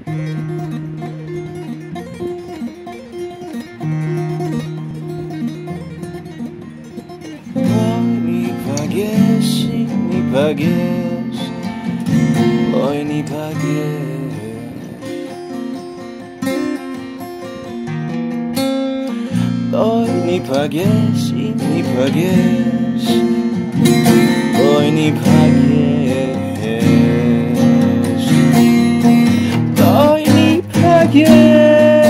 ניפגש, בואי ניפגש, בואי ניפגש, אם ניפגש, בואי ניפגש, בואי ניפגש.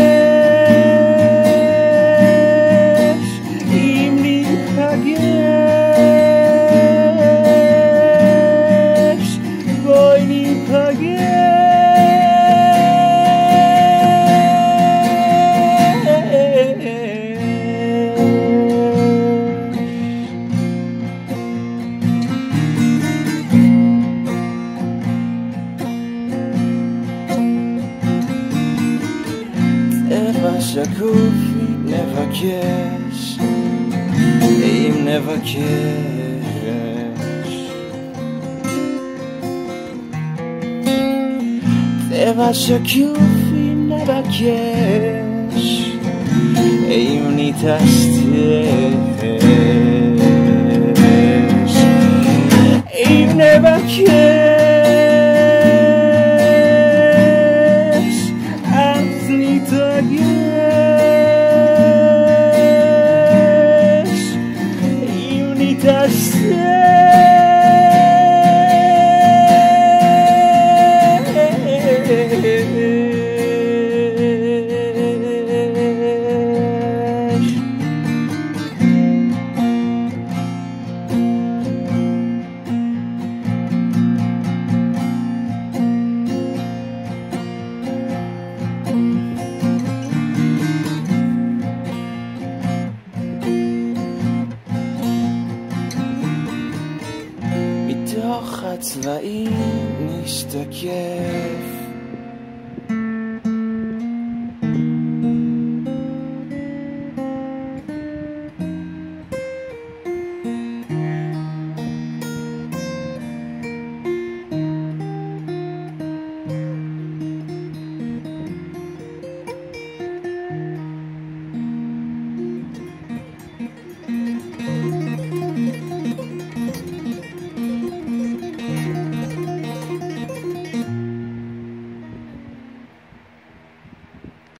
שקוף אם נבקש, אם נבקש, טבע שקוף אם נבקש, אם נטשטש, אם נבקש, אז נתרגש. מתוך הצבעים נשתקף